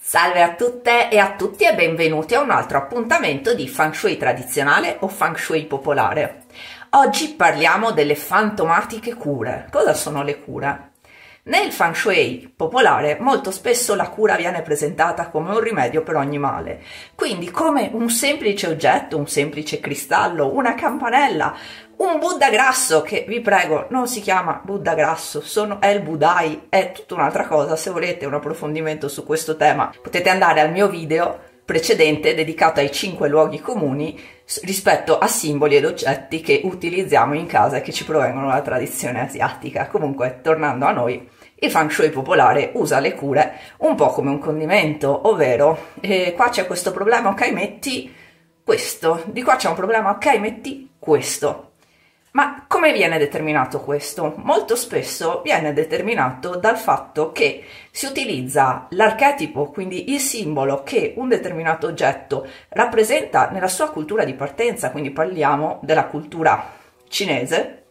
Salve a tutte e a tutti e benvenuti a un altro appuntamento di Feng Shui tradizionale o Feng Shui popolare. Oggi parliamo delle fantomatiche cure. Cosa sono le cure? Nel Feng Shui popolare molto spesso la cura viene presentata come un rimedio per ogni male, quindi come un semplice oggetto, un semplice cristallo, una campanella, un Buddha grasso, che vi prego non si chiama Buddha grasso, è il Budai, è tutta un'altra cosa. Se volete un approfondimento su questo tema potete andare al mio video precedente dedicato ai 5 luoghi comuni rispetto a simboli ed oggetti che utilizziamo in casa e che ci provengono dalla tradizione asiatica. Comunque, tornando a noi, il Feng Shui popolare usa le cure un po' come un condimento, ovvero qua c'è questo problema, ok, metti questo, di qua c'è un problema, ok, metti questo. Ma come viene determinato questo? Molto spesso viene determinato dal fatto che si utilizza l'archetipo, quindi il simbolo che un determinato oggetto rappresenta nella sua cultura di partenza, quindi parliamo della cultura cinese,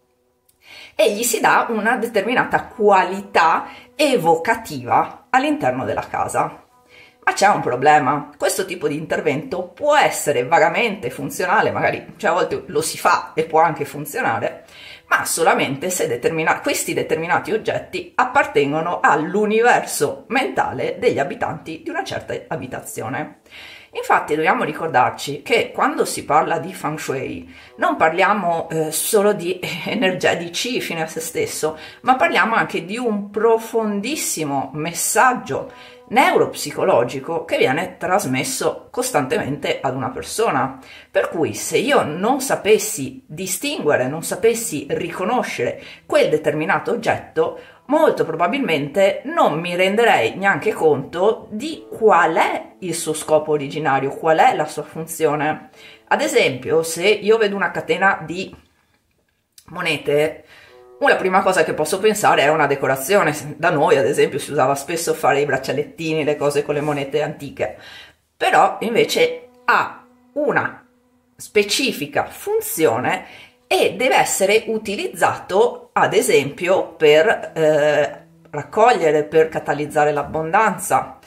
e gli si dà una determinata qualità evocativa all'interno della casa. Ma c'è un problema: questo tipo di intervento può essere vagamente funzionale, magari a volte lo si fa e può anche funzionare, ma solamente se questi determinati oggetti appartengono all'universo mentale degli abitanti di una certa abitazione. Infatti dobbiamo ricordarci che quando si parla di Feng Shui non parliamo solo di energetici fine a se stesso, ma parliamo anche di un profondissimo messaggio neuropsicologico che viene trasmesso costantemente ad una persona. Per cui se io non sapessi distinguere, non sapessi riconoscere quel determinato oggetto, molto probabilmente non mi renderei neanche conto di qual è il suo scopo originario, qual è la sua funzione. Ad esempio, se io vedo una catena di monete, la prima cosa che posso pensare è una decorazione. Da noi, ad esempio, si usava spesso fare i braccialettini, le cose con le monete antiche, però invece ha una specifica funzione e deve essere utilizzato, ad esempio, per raccogliere, per catalizzare l'abbondanza,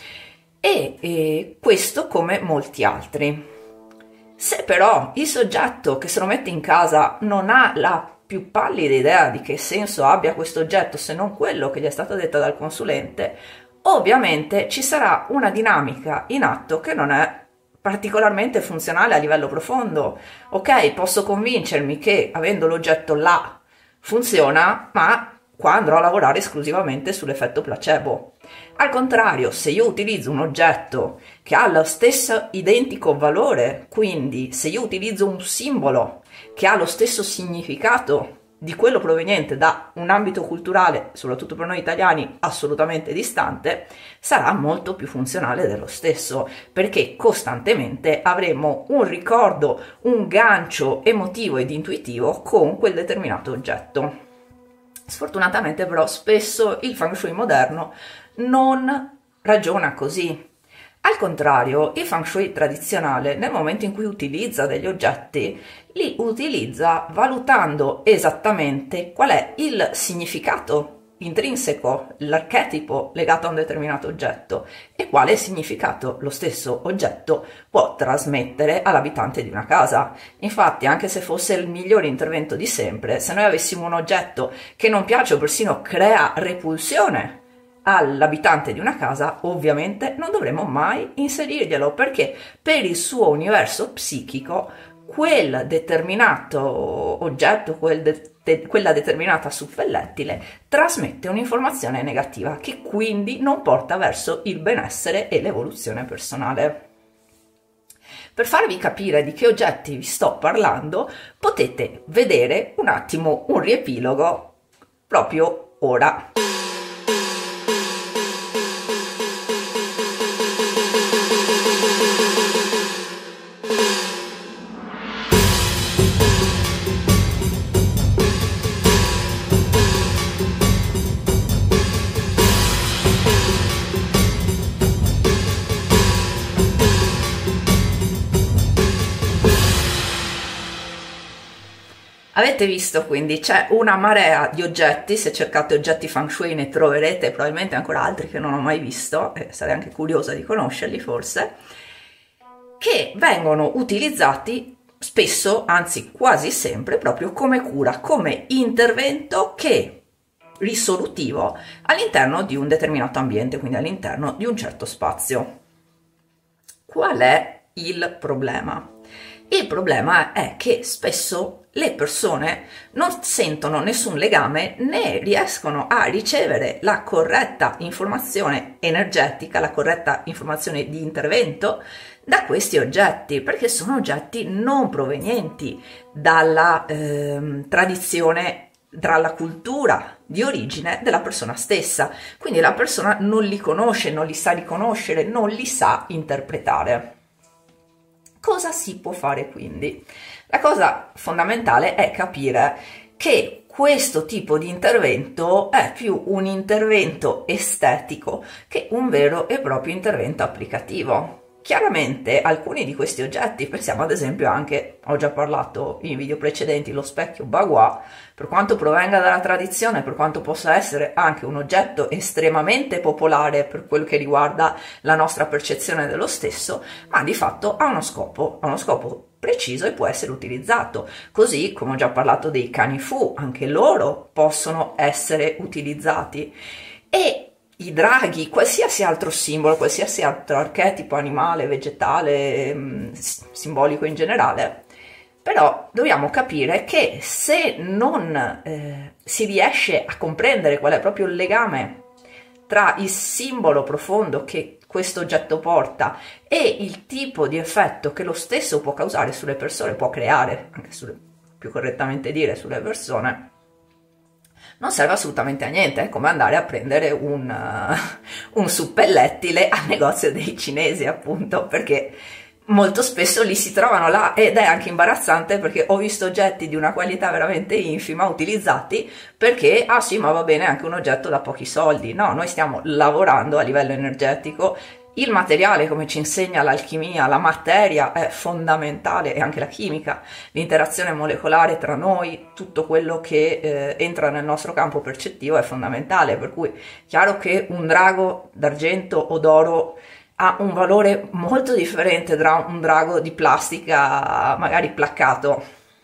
e questo come molti altri. Se però il soggetto che se lo mette in casa non ha la più pallida idea di che senso abbia questo oggetto se non quello che gli è stato detto dal consulente, ovviamente ci sarà una dinamica in atto che non è particolarmente funzionale a livello profondo. Ok, posso convincermi che avendo l'oggetto là funziona, ma qua andrò a lavorare esclusivamente sull'effetto placebo. Al contrario, se io utilizzo un oggetto che ha lo stesso identico valore, quindi se io utilizzo un simbolo che ha lo stesso significato di quello proveniente da un ambito culturale, soprattutto per noi italiani, assolutamente distante, sarà molto più funzionale dello stesso, perché costantemente avremo un ricordo, un gancio emotivo ed intuitivo con quel determinato oggetto. Sfortunatamente però spesso il Feng Shui moderno non ragiona così. Al contrario, il Feng Shui tradizionale, nel momento in cui utilizza degli oggetti, li utilizza valutando esattamente qual è il significato intrinseco, l'archetipo legato a un determinato oggetto e quale significato lo stesso oggetto può trasmettere all'abitante di una casa. Infatti, anche se fosse il migliore intervento di sempre, se noi avessimo un oggetto che non piace o persino crea repulsione all'abitante di una casa, ovviamente non dovremo mai inserirglielo, perché per il suo universo psichico quel determinato oggetto, quella determinata suppellettile trasmette un'informazione negativa che quindi non porta verso il benessere e l'evoluzione personale. Per farvi capire di che oggetti vi sto parlando, potete vedere un attimo un riepilogo proprio ora. Avete visto quindi c'è una marea di oggetti, se cercate oggetti feng shui ne troverete probabilmente ancora altri che non ho mai visto, e sarei anche curiosa di conoscerli forse, che vengono utilizzati spesso, anzi quasi sempre, proprio come cura, come intervento che risolutivo all'interno di un determinato ambiente, quindi all'interno di un certo spazio. Qual è il problema? Il problema è che spesso le persone non sentono nessun legame né riescono a ricevere la corretta informazione energetica, la corretta informazione di intervento da questi oggetti, perché sono oggetti non provenienti dalla tradizione, dalla cultura di origine della persona stessa. Quindi la persona non li conosce, non li sa riconoscere, non li sa interpretare. Cosa si può fare quindi? La cosa fondamentale è capire che questo tipo di intervento è più un intervento estetico che un vero e proprio intervento applicativo. Chiaramente alcuni di questi oggetti, pensiamo ad esempio anche, ho già parlato in video precedenti, lo specchio Bagua, per quanto provenga dalla tradizione, per quanto possa essere anche un oggetto estremamente popolare per quel che riguarda la nostra percezione dello stesso, ma di fatto ha uno scopo preciso e può essere utilizzato. Così come ho già parlato dei cani fu, anche loro possono essere utilizzati. E i draghi, qualsiasi altro simbolo, qualsiasi altro archetipo animale, vegetale, simbolico in generale, però dobbiamo capire che se non si riesce a comprendere qual è proprio il legame tra il simbolo profondo che questo oggetto porta e il tipo di effetto che lo stesso può causare sulle persone, può creare, anche più correttamente dire, sulle persone, non serve assolutamente a niente. È come andare a prendere un suppellettile al negozio dei cinesi, appunto, perché molto spesso li si trovano là ed è anche imbarazzante, perché ho visto oggetti di una qualità veramente infima utilizzati perché, ah sì, ma va bene anche un oggetto da pochi soldi. No, noi stiamo lavorando a livello energetico. Il materiale, come ci insegna l'alchimia, la materia è fondamentale, e anche la chimica, l'interazione molecolare tra noi, tutto quello che entra nel nostro campo percettivo è fondamentale, per cui chiaro che un drago d'argento o d'oro ha un valore molto differente da un drago di plastica magari placcato,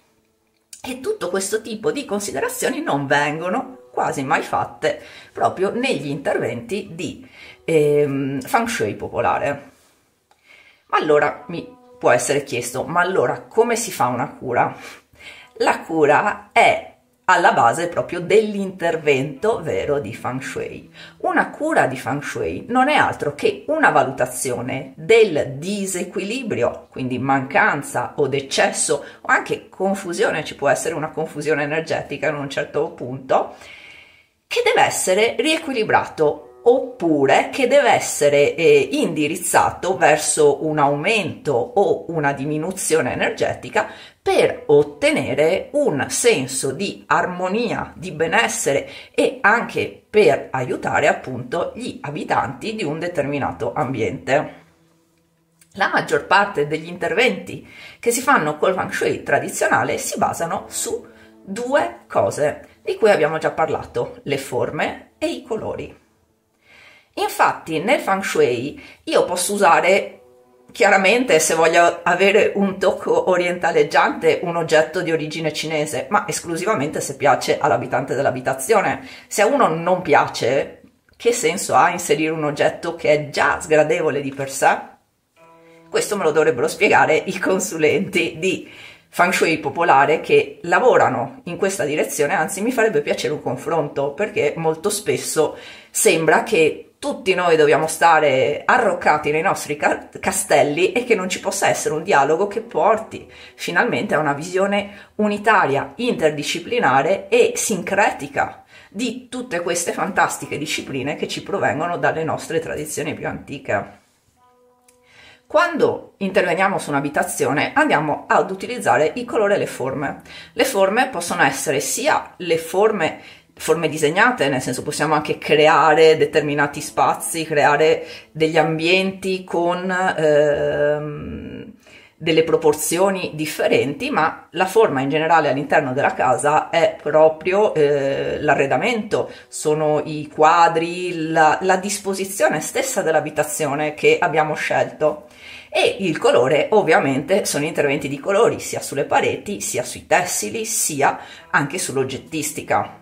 e tutto questo tipo di considerazioni non vengono quasi mai fatte proprio negli interventi di feng shui popolare. Ma allora mi può essere chiesto, ma allora come si fa una cura? La cura è alla base proprio dell'intervento vero di feng shui. Una cura di feng shui non è altro che una valutazione del disequilibrio, quindi mancanza o d'eccesso o anche confusione, ci può essere una confusione energetica in un certo punto, che deve essere riequilibrato, oppure che deve essere indirizzato verso un aumento o una diminuzione energetica per ottenere un senso di armonia, di benessere, e anche per aiutare appunto gli abitanti di un determinato ambiente. La maggior parte degli interventi che si fanno col feng shui tradizionale si basano su due cose di cui abbiamo già parlato: le forme e i colori. Infatti nel feng shui io posso usare, chiaramente, se voglio avere un tocco orientaleggiante, un oggetto di origine cinese, ma esclusivamente se piace all'abitante dell'abitazione. Se a uno non piace, che senso ha inserire un oggetto che è già sgradevole di per sé? Questo me lo dovrebbero spiegare i consulenti di feng shui popolare che lavorano in questa direzione. Anzi, mi farebbe piacere un confronto, perché molto spesso sembra che tutti noi dobbiamo stare arroccati nei nostri castelli e che non ci possa essere un dialogo che porti finalmente a una visione unitaria, interdisciplinare e sincretica di tutte queste fantastiche discipline che ci provengono dalle nostre tradizioni più antiche. Quando interveniamo su un'abitazione andiamo ad utilizzare il colore e le forme. Le forme possono essere sia le forme disegnate, nel senso possiamo anche creare determinati spazi, creare degli ambienti con delle proporzioni differenti, ma la forma in generale all'interno della casa è proprio l'arredamento, sono i quadri, la disposizione stessa dell'abitazione che abbiamo scelto. E il colore ovviamente sono interventi di colori sia sulle pareti, sia sui tessili, sia anche sull'oggettistica.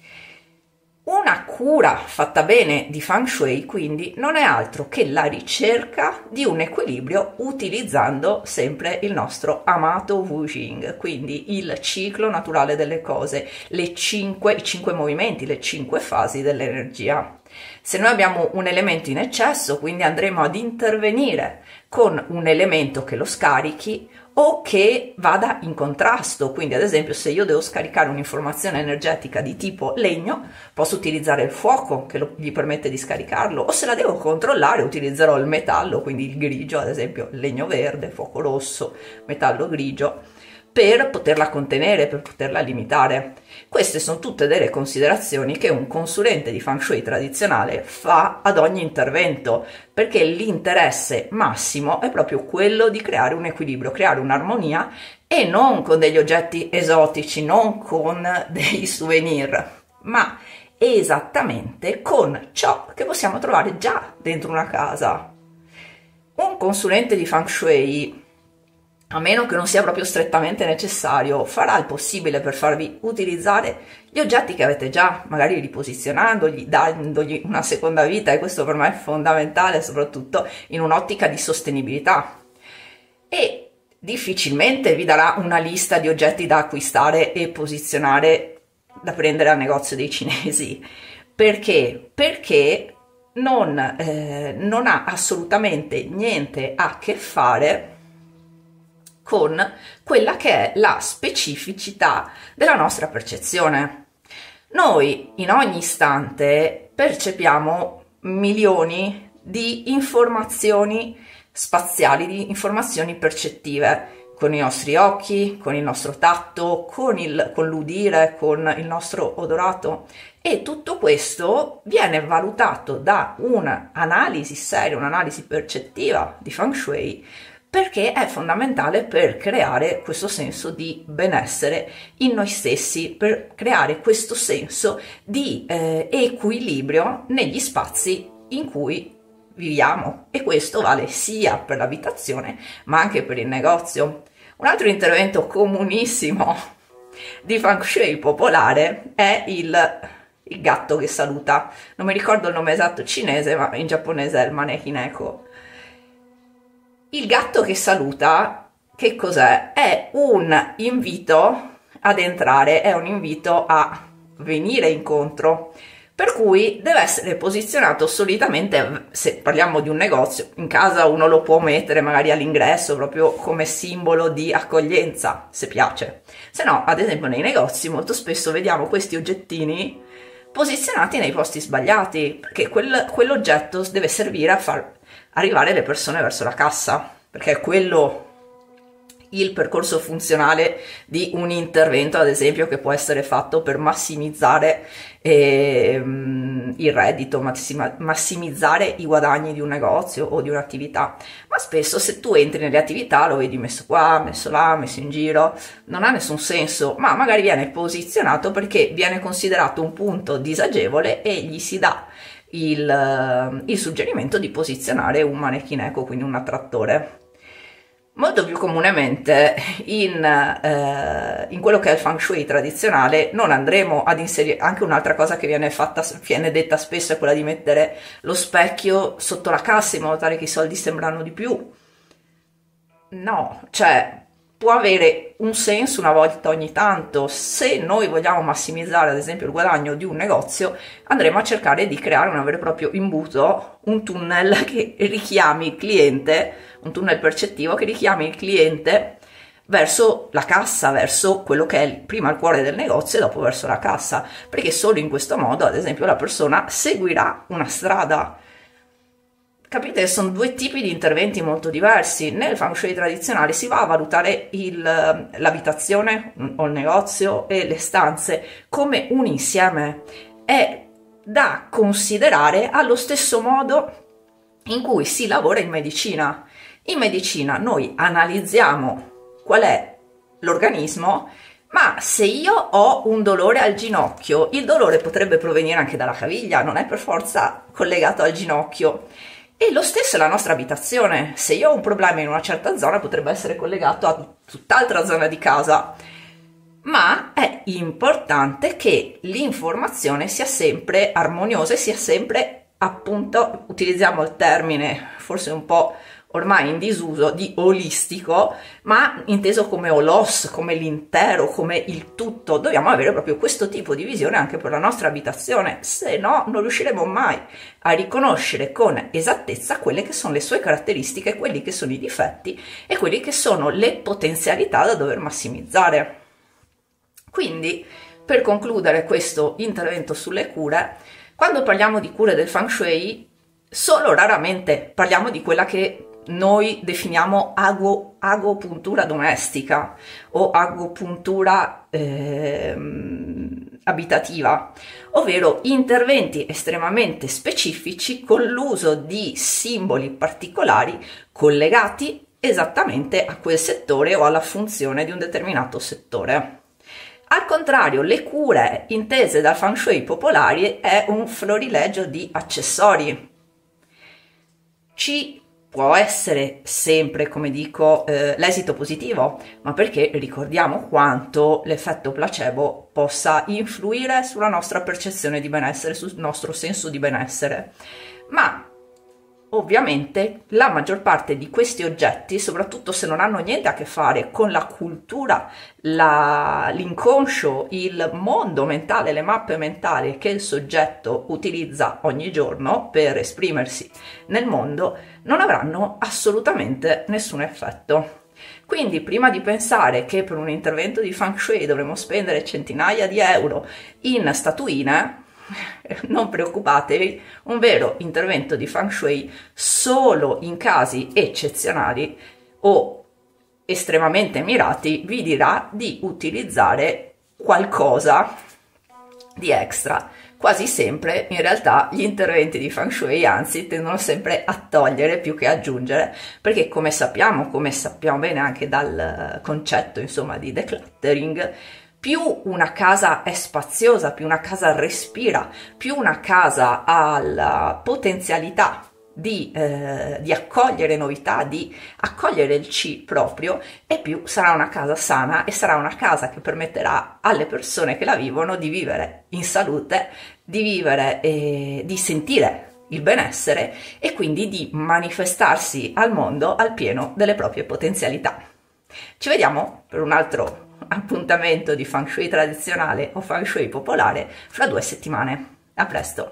Una cura fatta bene di Feng Shui quindi non è altro che la ricerca di un equilibrio utilizzando sempre il nostro amato Wu Jing, quindi il ciclo naturale delle cose, i cinque movimenti, le 5 fasi dell'energia. Se noi abbiamo un elemento in eccesso, quindi andremo ad intervenire con un elemento che lo scarichi o che vada in contrasto, quindi ad esempio se io devo scaricare un'informazione energetica di tipo legno, posso utilizzare il fuoco che gli permette di scaricarlo, o se la devo controllare utilizzerò il metallo, quindi il grigio, ad esempio legno verde, fuoco rosso, metallo grigio, per poterla contenere, per poterla limitare. Queste sono tutte delle considerazioni che un consulente di Feng Shui tradizionale fa ad ogni intervento, perché l'interesse massimo è proprio quello di creare un equilibrio, creare un'armonia, e non con degli oggetti esotici, non con dei souvenir, ma esattamente con ciò che possiamo trovare già dentro una casa. Un consulente di Feng Shui, a meno che non sia proprio strettamente necessario, farà il possibile per farvi utilizzare gli oggetti che avete già, magari riposizionandoli, dandogli una seconda vita, e questo per me è fondamentale, soprattutto in un'ottica di sostenibilità. E difficilmente vi darà una lista di oggetti da acquistare e posizionare da prendere al negozio dei cinesi. Perché? Perché non ha assolutamente niente a che fare con quella che è la specificità della nostra percezione. Noi in ogni istante percepiamo milioni di informazioni spaziali, di informazioni percettive, con i nostri occhi, con il nostro tatto, con l'udire, con il nostro odorato, e tutto questo viene valutato da un'analisi seria, un'analisi percettiva di Feng Shui, perché è fondamentale per creare questo senso di benessere in noi stessi, per creare questo senso di equilibrio negli spazi in cui viviamo, e questo vale sia per l'abitazione ma anche per il negozio. Un altro intervento comunissimo di Feng Shui popolare è il gatto che saluta. Non mi ricordo il nome esatto cinese, ma in giapponese è il maneki-neko. Il gatto che saluta, che cos'è? È un invito ad entrare, è un invito a venire incontro, per cui deve essere posizionato solitamente, se parliamo di un negozio, in casa uno lo può mettere magari all'ingresso proprio come simbolo di accoglienza, se piace. Se no, ad esempio nei negozi molto spesso vediamo questi oggettini posizionati nei posti sbagliati, perché quell'oggetto deve servire a far arrivare le persone verso la cassa, perché è quello il percorso funzionale di un intervento, ad esempio, che può essere fatto per massimizzare il reddito, massimizzare i guadagni di un negozio o di un'attività. Ma spesso se tu entri nelle attività lo vedi messo qua, messo là, messo in giro, non ha nessun senso, ma magari viene posizionato perché viene considerato un punto disagevole e gli si dà il suggerimento di posizionare un maneki-neko, quindi un attrattore. Molto più comunemente in quello che è il Feng Shui tradizionale non andremo ad inserire, anche un'altra cosa che viene detta spesso è quella di mettere lo specchio sotto la cassa in modo tale che i soldi sembrano di più. No, cioè può avere un senso una volta ogni tanto. Se noi vogliamo massimizzare ad esempio il guadagno di un negozio, andremo a cercare di creare un vero e proprio imbuto, un tunnel che richiami il cliente, un tunnel percettivo che richiami il cliente verso la cassa, verso quello che è prima il cuore del negozio e dopo verso la cassa, perché solo in questo modo ad esempio la persona seguirà una strada. Capite? Sono due tipi di interventi molto diversi. Nel Feng Shui tradizionale si va a valutare l'abitazione o il negozio e le stanze come un insieme. È da considerare allo stesso modo in cui si lavora in medicina. In medicina noi analizziamo qual è l'organismo, ma se io ho un dolore al ginocchio, il dolore potrebbe provenire anche dalla caviglia, non è per forza collegato al ginocchio. E lo stesso è la nostra abitazione, se io ho un problema in una certa zona potrebbe essere collegato a tutt'altra zona di casa. Ma è importante che l'informazione sia sempre armoniosa e sia sempre, appunto, utilizziamo il termine forse un po' ormai in disuso di olistico, ma inteso come holos, come l'intero, come il tutto. Dobbiamo avere proprio questo tipo di visione anche per la nostra abitazione, se no non riusciremo mai a riconoscere con esattezza quelle che sono le sue caratteristiche, quelli che sono i difetti e quelli che sono le potenzialità da dover massimizzare. Quindi, per concludere questo intervento sulle cure, quando parliamo di cure del Feng Shui, solo raramente parliamo di quella che noi definiamo agopuntura domestica o agopuntura abitativa, ovvero interventi estremamente specifici con l'uso di simboli particolari collegati esattamente a quel settore o alla funzione di un determinato settore. Al contrario, le cure intese dal Feng Shui popolari è un florilegio di accessori. Ci può essere sempre, come dico, l'esito positivo, ma perché ricordiamo quanto l'effetto placebo possa influire sulla nostra percezione di benessere, sul nostro senso di benessere. Ma ovviamente la maggior parte di questi oggetti, soprattutto se non hanno niente a che fare con la cultura, l'inconscio, il mondo mentale, le mappe mentali che il soggetto utilizza ogni giorno per esprimersi nel mondo, non avranno assolutamente nessun effetto. Quindi prima di pensare che per un intervento di Feng Shui dovremo spendere centinaia di euro in statuine, non preoccupatevi, un vero intervento di Feng Shui solo in casi eccezionali o estremamente mirati vi dirà di utilizzare qualcosa di extra. Quasi sempre in realtà gli interventi di Feng Shui anzi tendono sempre a togliere più che aggiungere, perché come sappiamo bene anche dal concetto insomma di decluttering, più una casa è spaziosa, più una casa respira, più una casa ha la potenzialità di accogliere novità, di accogliere il Qi proprio, e più sarà una casa sana e sarà una casa che permetterà alle persone che la vivono di vivere in salute, di vivere e di sentire il benessere e quindi di manifestarsi al mondo al pieno delle proprie potenzialità. Ci vediamo per un altro appuntamento di Feng Shui tradizionale o Feng Shui popolare fra 2 settimane. A presto!